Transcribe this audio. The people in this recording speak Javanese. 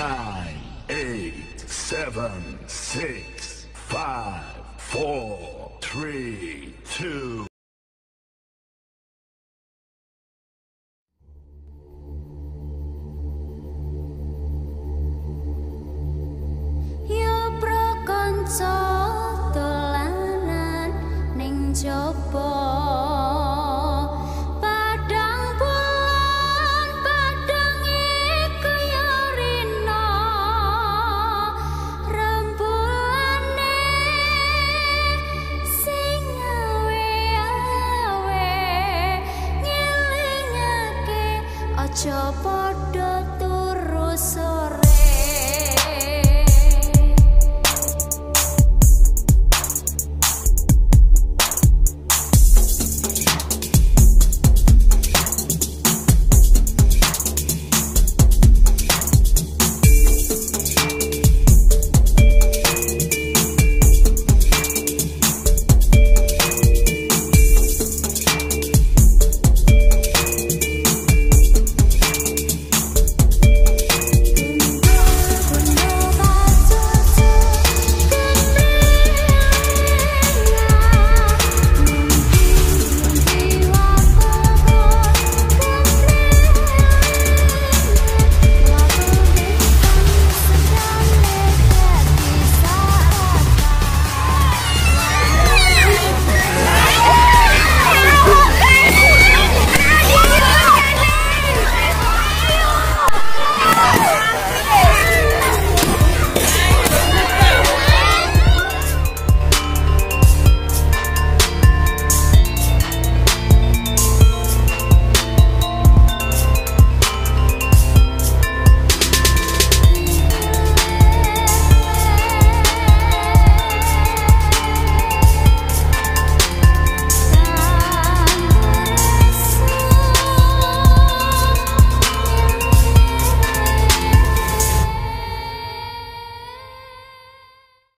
9, 8, 7, 6, 5, 4, 3, 2. Yo prakanca dolanan ning jaba padang bulan padang iku yo rina rembulane sing awe-awe ngilingake aja padha turu